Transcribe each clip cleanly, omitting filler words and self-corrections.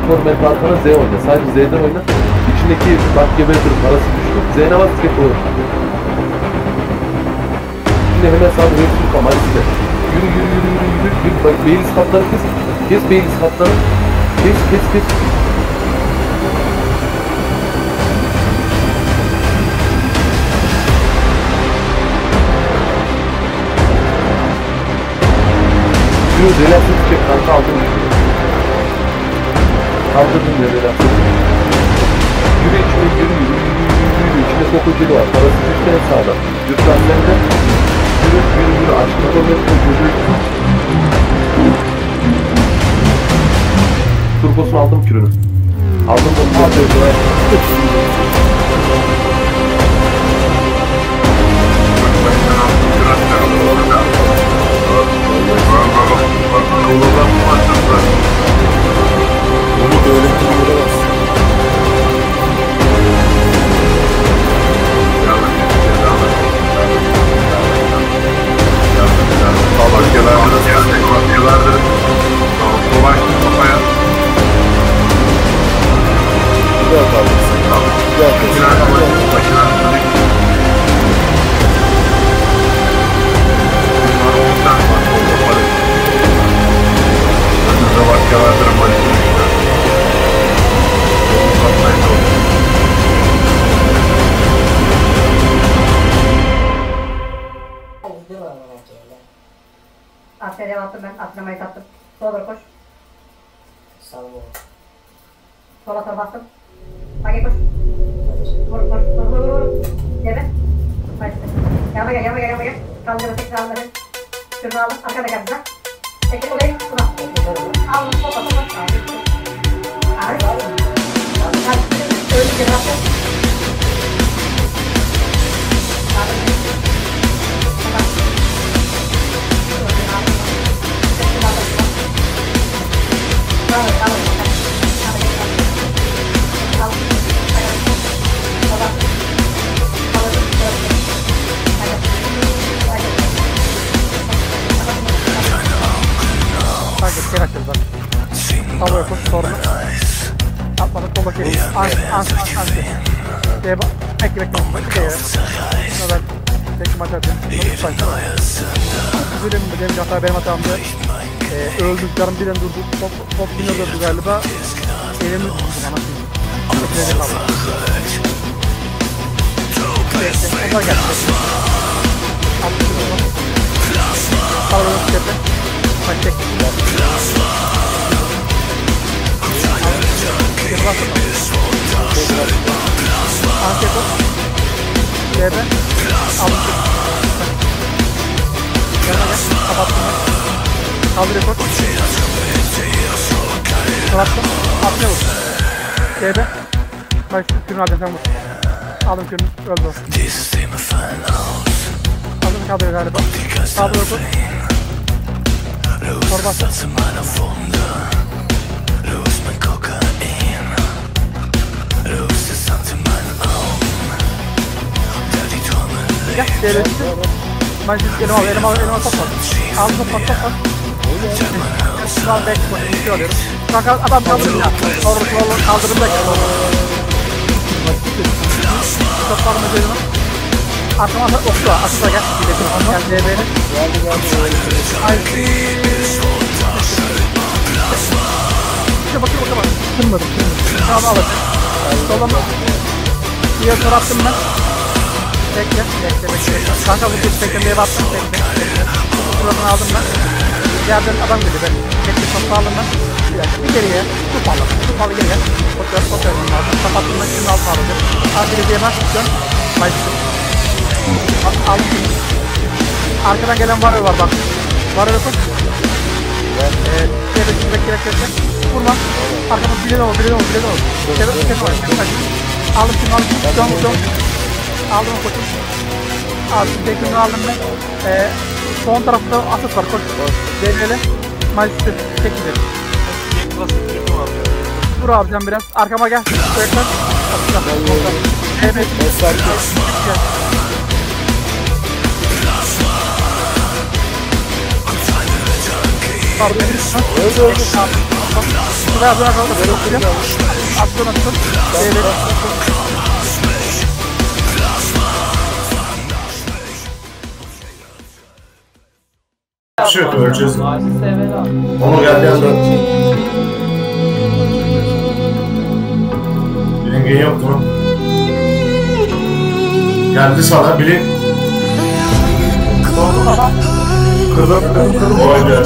Torment arkana Z oyna. Sadece Z'den oyna. İçindeki bak gebertir parası düştü. Z'ne bas tek olur. Şimdi hemen sağda hepsini kamarisi de. Yürü. Bak Baileys katları kes. Kes Baileys katları. Kes. Yürü relaksiyonu çek kanka aldım. Kaldırdım ya relaksiyonu. Yürü içine. İçinde kokuculu var. Parası düştü en sağda. Lütfen sen de. Yürü. Aşkına konuyu. Turbosunu aldım kürünü. Aldım onu. Bunu böyle kullanamaz. Yıllardır dolaştım kafaya. Güzel kalmışsın. Güzel kalmışsın. Başına yıllardır başına Askeri yaptım ben, atlamayı sattım. Sola doğru koş. Sağ ol. Sola sola bastım. Bagi koş. Vur. Geri. Başla. Yanıma gel. Kaldırı tekrar aldım. Şunu aldım, arkada geldi lan. Çekil orayı, buna. Aldım, sola. Abi. Öyle bir yaptım. Geri açıyoruz bak. Tabloya koş sonra. Atmadık sola geri. Ansi. Şeye bak. Bekle. Şuna ben tek maç atayım. Üzülüm benim hata benim hatamdı. Öldük canım birden durdu. Top yine durdu galiba. Elimi tuttum anasını. Bekle kaldı. Bekle. Onlar geldi. Tabloya tepe. Bak tek. Anketo. Yerde. Aldım. Yanına gel. Kapattım ben. Kaldır rekor. Kapattım. Atmaya vur. Yerde. Bak kürünü alacağım sen vur. Aldım kürünü. Öldü o. Aldım kaldır galiba. Kaldır rekor. Torbası. Gel, devletin. Ben şimdi elime top var. Aldım top var. Şu an back spot, alıyorum. Kanka adam kaldırın ya. Sonra kaldırın da gel. Toplarım üzerine. Arkama okla, atla gel. Gel DB'nin. Geldi. Ay. İşte bakıyorum. Kırmadım. Tamam alacağım. Solama. Diye tur attım ben. Bekle. Kanka bu kez beklemeye bastım. Bekle. Şuradan aldım ben. Yerden adam geldi ben. Bekle topu aldım ben. Bir geriye. Tupalı geriye. Fotoğraf lazım. Kapattım ben. Şimdi altına alacağım. Arkaya ben tutuyorum. Başlıyorum. Aldım. Arkadan gelen varıyor var bak. Varıyor koş. Bekle. Vurma. Arkamda bilen olur. Aldım şimdi. Aldım o koçum. Aldım tekini aldım ben. Son tarafta asıs var koç. Devreli. Majüstü. Çek gidelim. Vur abicam biraz. Arkama gel. Koyaklar. Evet. Pardon. son. Şuraya döner kaldı. Böyle okuyacağım. Attın. Böyle. Bir şey yok, öleceğiz. Onu geldi yandan. Bilingin yok mu? Geldi sana biri. Kırdım. Oydu.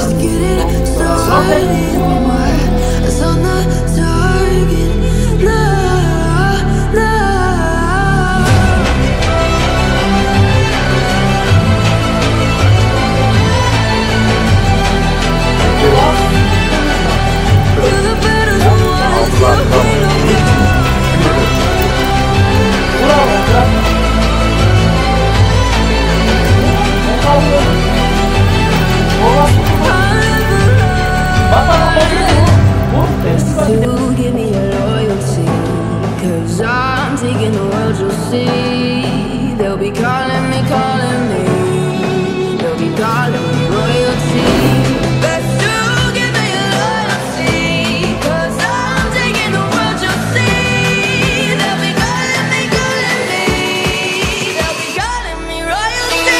Give me your loyalty, 'cause I'm taking the world, you'll see. They'll be calling me, they'll be calling me royalty. But you give me your loyalty, 'cause I'm taking the world, you'll see. They'll be calling me, they'll be calling me royalty.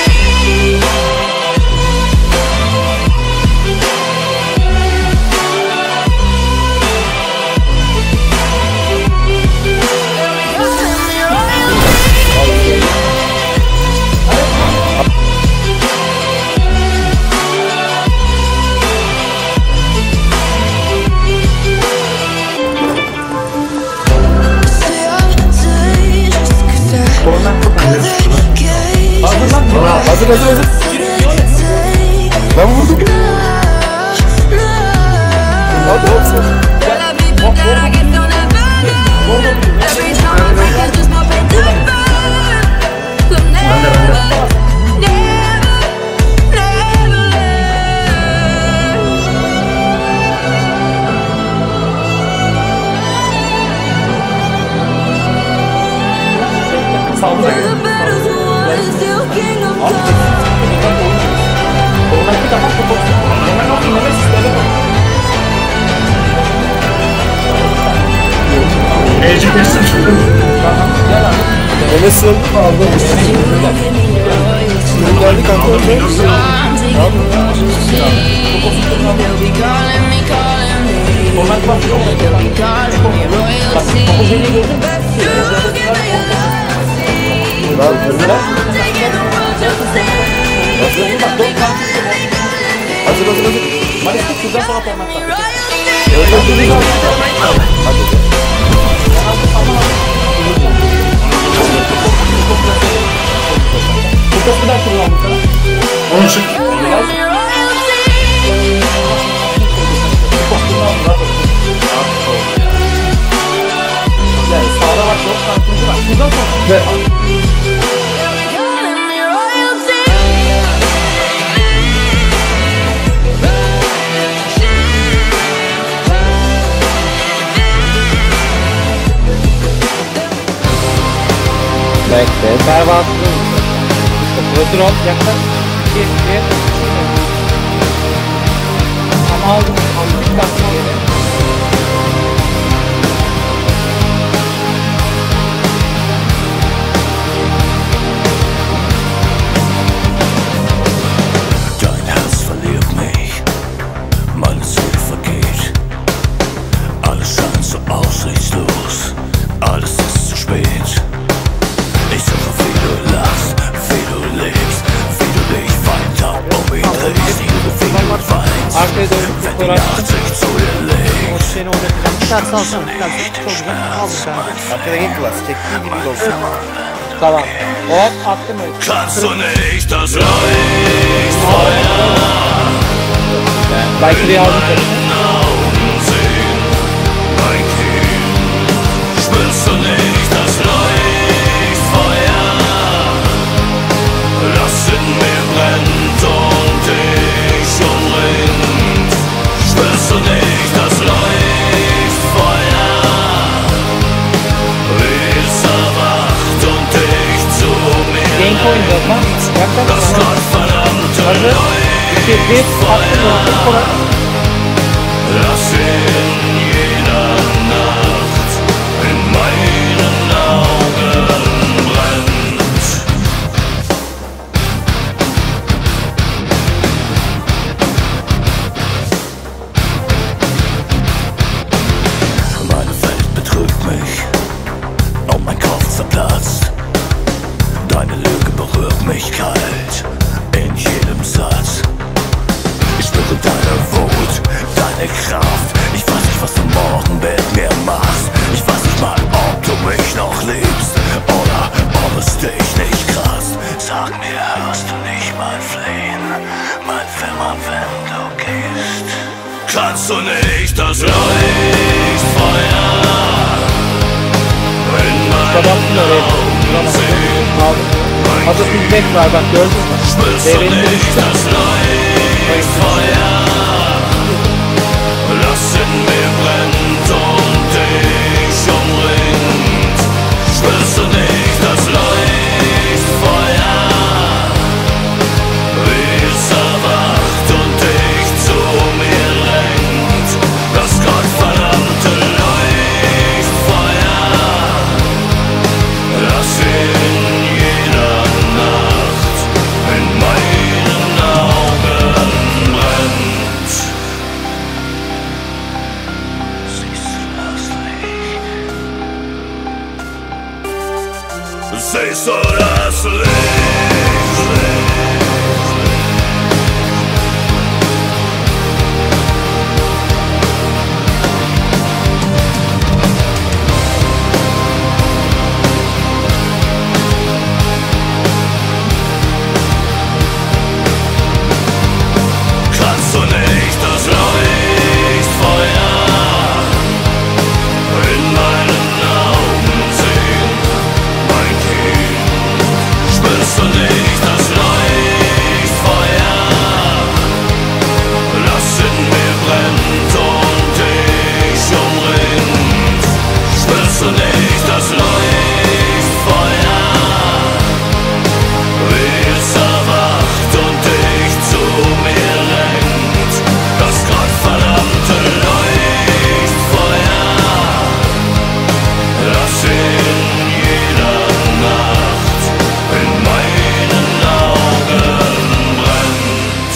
Hazır. Ben vurdum. Eci kestim şimdi. Enes öldü mü abi? Kim geldi kanka önce? Hazır. Maalesef şuradan sonra format takacağım. Hadi. Bu kısmı da kullandım sana. Onu çık. Yani sağda bak, yok kankımcı bak. Şuradan sonra. Bekle, servat. Protron yaklaş. Bir. Ama aldım. Bir dakika geri. Dein Herz verliert mich, meine Seele vergeht. Alles scheint so aussichtslos, alles ist zu spät. Ich suche, wie du lachst, wie du lebst, wie du dich weiter um mich drehst, wie du weinst, Arkaya doğru bir wenn die fotoğraf. Nachtsicht zu dir O legt. seni oynatacağım. Bir tane salsana. Bir tane çok güzel. Al bir tane. Arkadaki klas çektiği gibi olsun. Tamam. Hop attım öyle. Kannst du nicht das Leuchtfeuer Belki de yazdım tabii. sehen, mein Kind? Spürst du nicht das Leuchtfeuer, das in mir brennt und dich umringt? Spürst du nicht das Leuchtfeuer, wie es erwacht und dich zu mir Genk oynayacağız lan. das Yaklaş. gottverdammte Hazır. 2, 1. Attım öyle. das in jeder Nacht in meinen Augen brennt. Meine Welt betrügt mich und mein Kopf zerplatzt. Deine Lüge berührt mich kalt in jedem Satz. Ich spüre deine Wut, deine Kraft. Ich weiß nicht, was du morgen mit mir machst. Ich weiß nicht mal, ob du mich noch liebst oder ob es dich nicht kratzt. Sag mir, hörst du nicht mal flehen, mein Flimmer, wenn du gehst? Kannst du nicht das Leuchtfeuer in meinen Augen sehen? Hazır feedback var bak gördün mü? Spürst du nicht das Leuchtfeuer, das in mir brennt und dich umringt? Spürst du nicht das Leuchtfeuer, wie es erwacht und dich zu mir lenkt? Das gottverdammte Leuchtfeuer, das in jeder Nacht in meinen Augen brennt. Siehst du das Licht? Siehst du das Licht? Kannst du nicht das Leuchtfeuer in meinen Augen sehen, mein Kind? Spürst du nicht das Leuchtfeuer, das in mir brennt und dich umringt? Spürst du nicht das Leuchtfeuer, wie es erwacht und dich zu mir lenkt? Das gottverdammte Leuchtfeuer, das in jeder Nacht in meinen Augen brennt.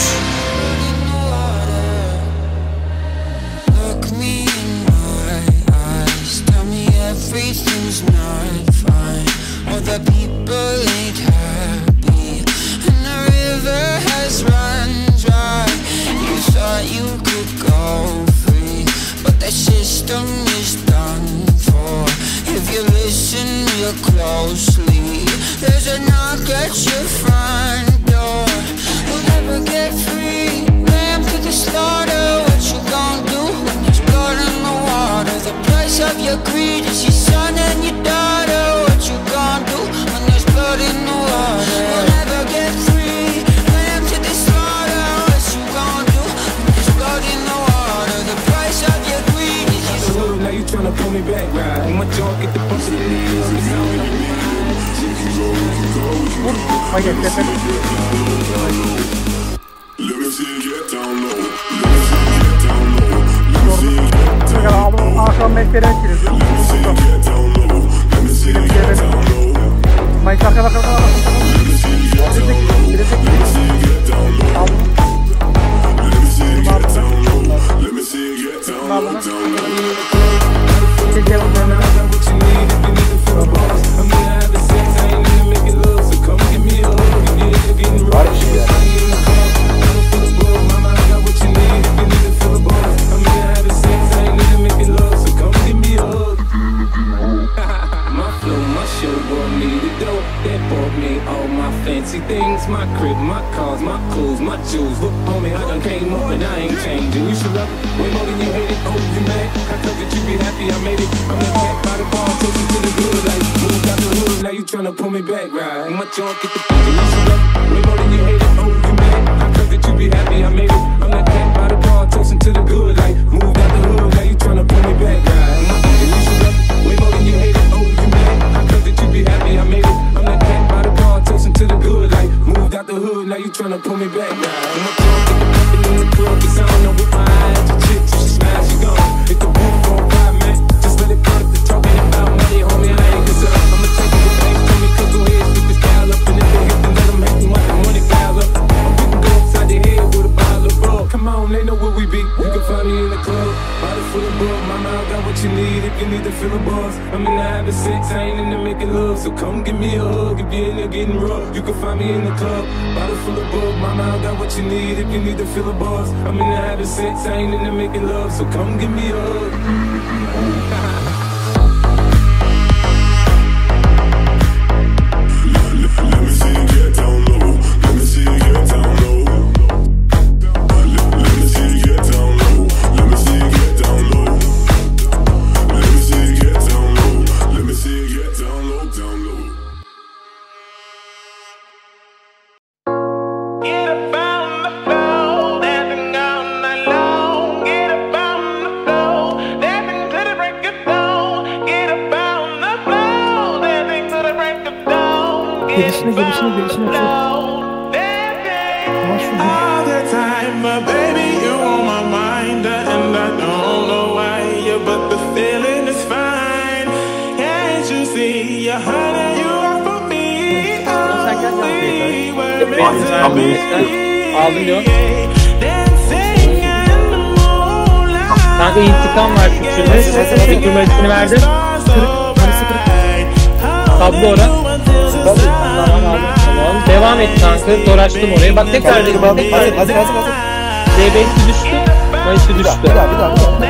Look me in my eyes, tell me everything's not fine. All the people ain't happy, and the river has run dry. You thought you could go free, but that system is done for. If you listen real closely, there's a knock at your front door. You'll never get free, lamb to the slaughter. What you gon' do when there's blood in the water? The price of your greed is your son and your daughter. What you gon' do when there's blood in the water? You'll never get free, lamb to the slaughter. What you gon' do when there's blood in the water? The price of your greed is your son. Now you tryna pull me back, right? And my jaw get the punch of the knees. Hayır tepe. Let me see you get down low. Akşam mektere etkiliyor. Mayıs arka bak. Var bir şey ya. Fancy things, my crib, my cars, my clothes, my jewels. Look on me, I done came up and I ain't changing. You should love it way more than you hate it. Oh, you mad? I thought that you be happy I made it. I'm that cat by the bar, toasting to the good life. Moved out the hood, now you tryna pull me back, right? My jaw get the fucking. You should love it way more than you hate it. Oh, you mad? I thought that you be happy I made it. I'm that cat by the bar, toasting to the good life. Moved out the hood, now you tryna pull me back, right? You should love it way more than you hate it. Oh, you mad? I thought that you be happy I made it. I'm that cat by the bar, toasting to the good life. Moved out the hood, now you tryna pull me back, right? My jaw get the pumping in the club, 'cause I don't know what my eyes. Your chick, she smile. sex, I ain't into making love. So come give me a hug if you're in there getting rough. You can find me in the club, bottle full of bug. Mama, I got what you need if you need to feel a buzz. I'm into having sex, I ain't into making love. So come give me a hug. Let me see you get down low. Let me see you get down low. Let me see you get down low. Let me see you get down low. Let me see you get down low. Let me see you get down low, down low. Get up on the floor, dancing all night long. Get up on the floor, dancing to the break of dawn. Get up on the floor, dancing to the break of dawn. Gelişine All the time, but baby, you on my mind, and I don't know why, but the feeling is fine. Can't you see, you're honey, you are for me. Only we're meant to be. Aldım diyor. Dancing in the moonlight. Kanka intikam var Türkçü'nde. Fikir ölçüsünü verdim. Tablo ora. Tamam aldım. Tamam. Devam et kanka. Doraçtım oraya. Bak tekrar dedim. Hazır. DB'si düştü. Mayısı düştü. Bir daha.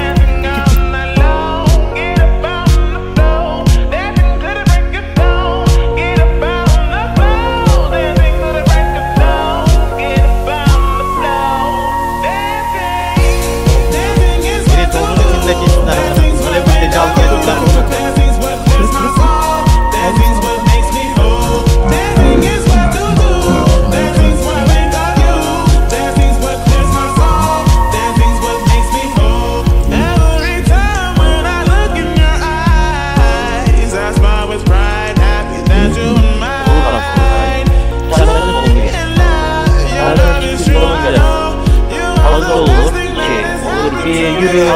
Yürü.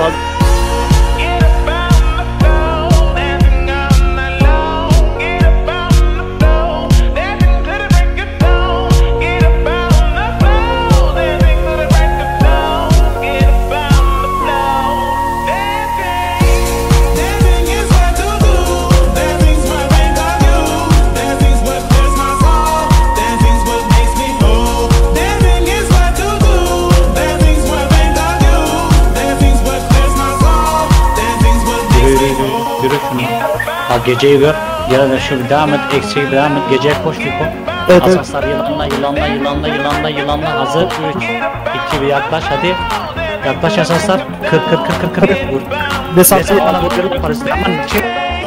Bak geceyi gör, ya da şu devam et, eksiği devam et, geceye koş bir koş. Evet, asaslar yılanla, hazır, 3, 2, 1 yaklaş hadi. Yaklaş asaslar, kır, vur. Desatı bana vur, parası aman çık.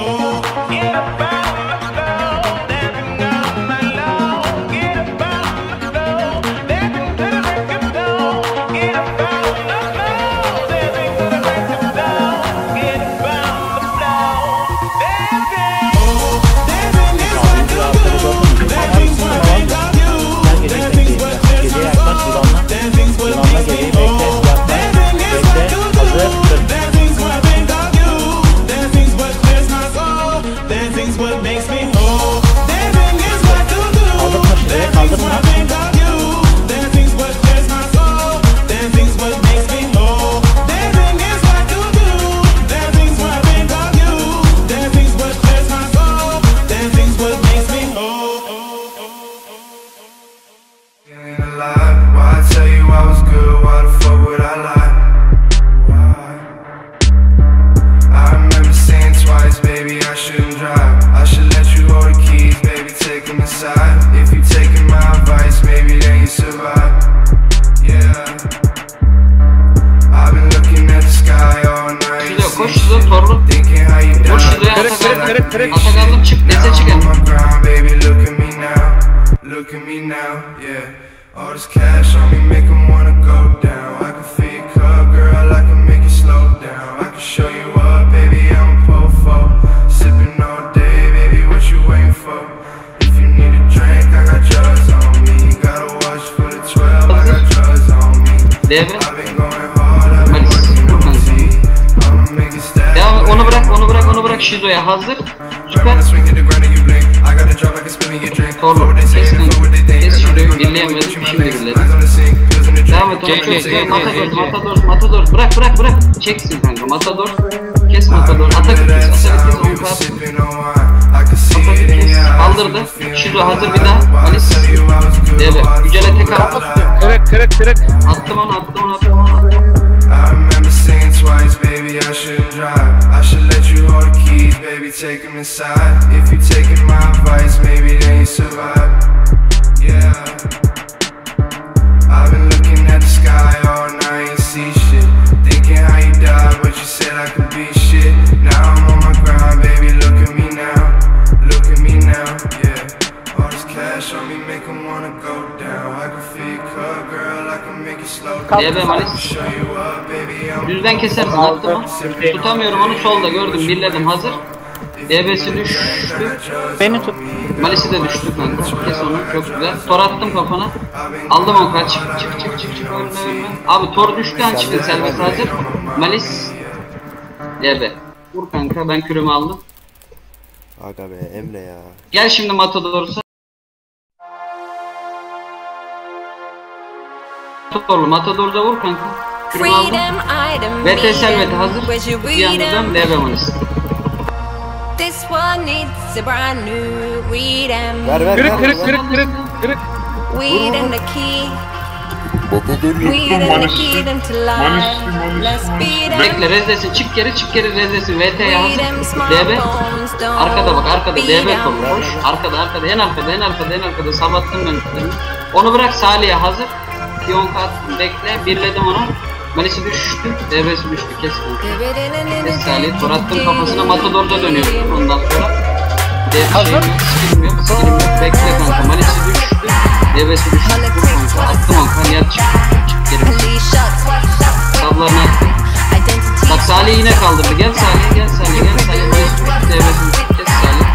Atakalım çık, dese çıkın. Look at me now, yeah. All this cash on me make them wanna go down. I can feel your cup, girl, I can make it slow down. I can show you up, baby, I'm a po-fo. Sipping all day, baby, what you waiting for? If you need a drink, I got drugs on me. Got a watch for the 12, I got drugs on me. I've been going hard, I've been working on T. I'ma make it stack. Devam, onu bırak Şizo'ya, hazır. Süper. Torlu, kes şurayı, birleyemiyoruz, şimdi birledim. Devam et, onu çok Matador, bırak, çeksin kanka, Matador, kes Matador, atak kes, on kalsın. Kaldırdı. Şizo hazır bir daha. Malis. Evet. Yücel'e tek attı. Kırık. Attım onu. I remember singing twice, baby, I shouldn't drive. I should let you hold the keys, baby, take them inside. If you taking my advice, maybe then you survive. Yeah. I've been looking at the sky all night, ain't see shit. Thinking how you died, but you said I could be shit. Now I'm on my grind, baby, look at me now. Look at me now, yeah. All this cash on me make 'em wanna go down. I can feel cut, girl, I can make it slow down. DB Malis. Düzden kesersin, attı mı? Tutamıyorum onu, solda gördüm, birledim, hazır. DB'si düştü. Beni tut. Malis'i de düştü kanka. Kes onu, çok güzel. Tor attım kafana. Aldım onu, kaç. Çık. Ölme. Abi tor düştü an çıkın, serbest hazır. Malis. DB. Vur kanka, ben kürümü aldım. Aga be Emre ya. Gel şimdi Matador'sa. Matador'da vur kanka. Kürümü aldım. VT Selvet'e hazır. Bir yandan DB Malis. This one needs a brand new rhythm. Kırık. Weed and the key. Weed and the key them to life. Let's beat them. Bekle rezdesin, çık geri rezdesin. VT'ye hazır. DB. Arkada bak, arkada DB kolu. Koş. Arkada, en arkada. Sabattım ben üstlerini. Onu bırak, Salih'e hazır. Piyonka attım, bekle. Birledim onu. Malisi düştü, DB'si düştü, kes Salih, tor attım kafasına, Matador'da dönüyor ondan sonra. Skillim yok, bekle kanka, Malisi düştü, DB'si düştü, attım onu, kan yat çık geri. Sablarını attım. Bak Salih yine kaldırdı, gel Salih, Malisi düştü, DB'si düştü, kes Salih.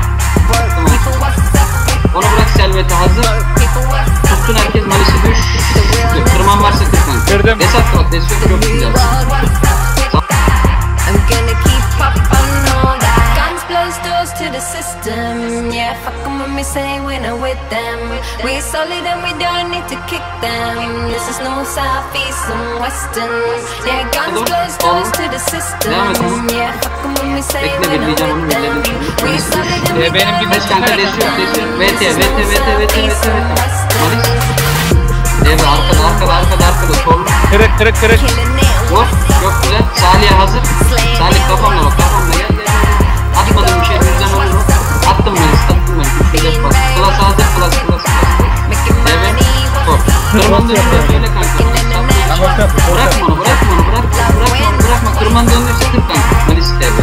Onu bırak, Selvet'e hazır. Tuttun herkes, Malisi düştü. Kırman varsa kır kanka. Kırdım. Desat bak, desat çok güzel. Doors to the system, yeah. Fuck 'em when we say we're not with them. We solid and we don't need to kick them. This is no southeast and western. Yeah, guns close doors to the system. Yeah, fuck 'em when we say we're not with them. We solid and we benim bir beş kanka desiyor. VT. Malis. DB arkada sol. Kırık. Vur. Çok güzel. Salih'e hazır. Salih kafamla bak, gel. Atmadım bir şey, düzden olur. Attım ben. Üçüncü bak. Klas hazır, klas. DB. Sol. Kırman dönüyor böyle kanka. Bırakma onu. Kırman dönüyorsa tık kanka. Malis DB.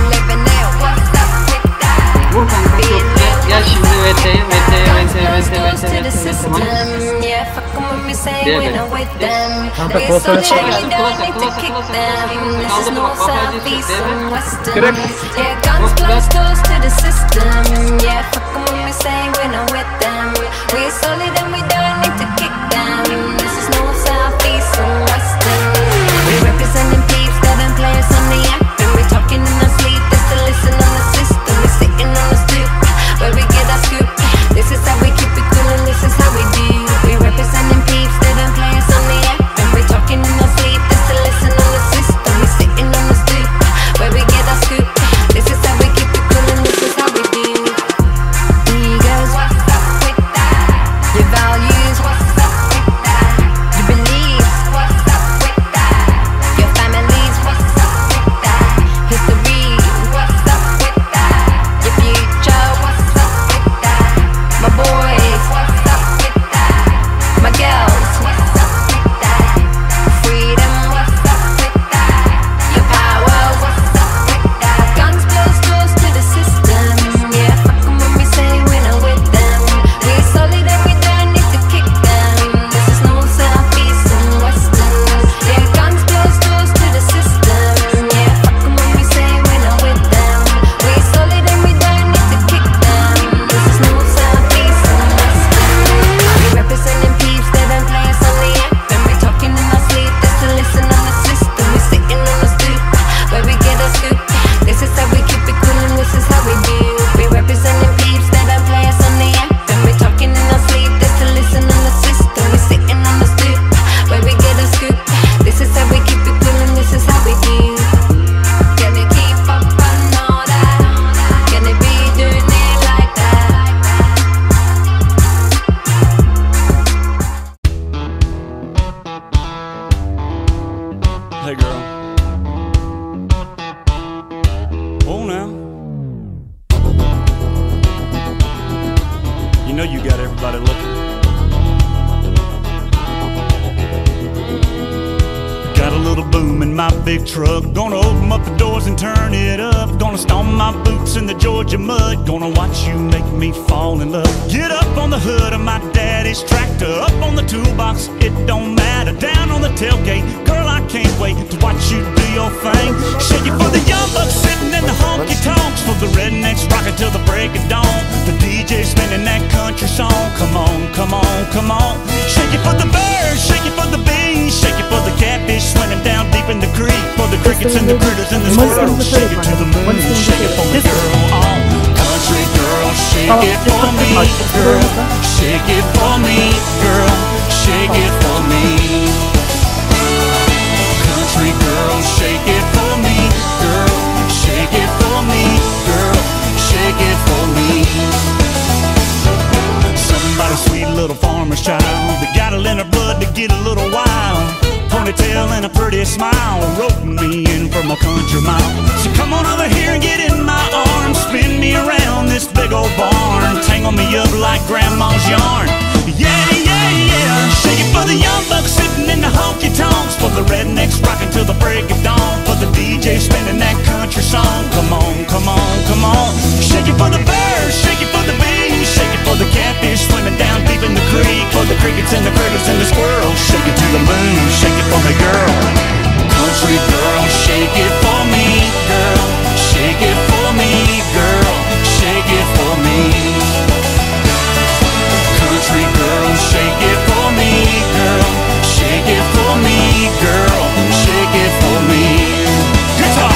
Vur kanka, çok güzel. Gel şimdi VT'ye. Kanka kolsana çıkar. Kırık. This is how we keep it cool and this is how we do. We representing peeps that don't play us on the app. And we talking in our sleep, just to listen on the system. We sitting on the stoop, where we get our scoop. This is how we keep it cool and this is how we do. know you got everybody looking. Got a little boom in my big truck. Gonna open up the doors and turn it up. Gonna stomp my boots in the Georgia mud. Gonna watch you make me fall in love. Get up on the hood of my daddy's tractor. Up on the toolbox, it don't matter. Down on the tailgate, girl, I can't wait to watch you do your thing. Shake it for the young bucks sitting in the honky tonks. For the rednecks rocking till the break of dawn. The DJ spinning that country song. Come on, come on, come on. Shake it for the birds, shake it for the bees. Shake it for the catfish swimming down deep in the creek. For the crickets and the critters and the squirrels. Shake it to the moon, shake it for me, girl. Oh, country girl, shake it for me, girl. Shake it for me, girl. Shake it for me. Country girl, shake it for me, girl. Shake it for me, girl. Shake it for me. Somebody sweet little farmer's child that got it in her blood to get a little wild. Ponytail and a pretty smile, roping me in from a country mile. So come on over here and get in my arms. Spin me around this big old barn. Tangle me up like grandma's yarn. Yeah, yeah, yeah. Shake it for the young bucks sitting in the honky tonks. For the rednecks rocking till the break of dawn. For the DJ spinning that country song. Come on, come on, come on. Shake it for the birds, shake it for the bees. Shake it for the catfish swimming down deep in the creek. For the crickets and the critters and the squirrels. Shake it to the moon, shake it for me, girl. Country girl, shake it for me, girl. Shake it for me, girl. Shake it for me. Country girl, shake it for me, girl. Shake it for me, girl. Shake it for me. Guitar.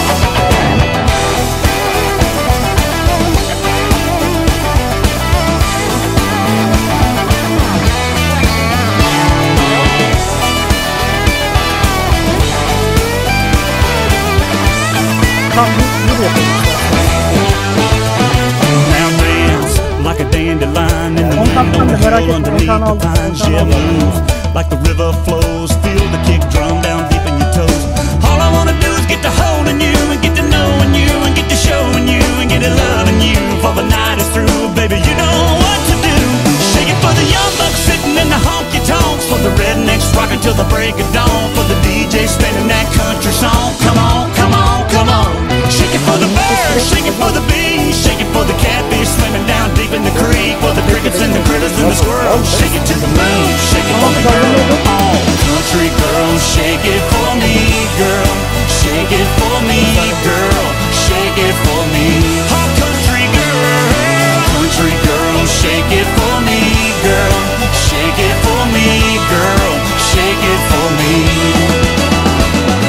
Now dance like a dandelion in the wind on the hill underneath the pines. Yeah, move like the river flows. Feel the kick drum down deep in your toes. All I wanna do is get to holding you and get to knowing you and get to showing you and get to loving you. For the night is through, baby, you know what to do. Shake it for the young bucks sitting in the honky tonks. For the rednecks rocking till the break of dawn. For the DJ spinning that country song. Come on, come on, come on. Shake it for the birds, shake it for the bees. Shake it for the catfish swimming down deep in the creek. For the crickets and the critters and the squirrels. Shake it to the moon, shake it for me, girl. Oh, country girl, shake it for me, girl. Shake it for me, girl. Shake it for me. Oh, country girl. Country girl, shake it for me, girl. Shake it for me, girl. Shake it for me.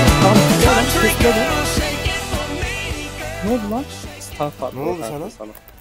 Country girl, shake it for me, girl. Ne oldu lan? Ne oldu sana?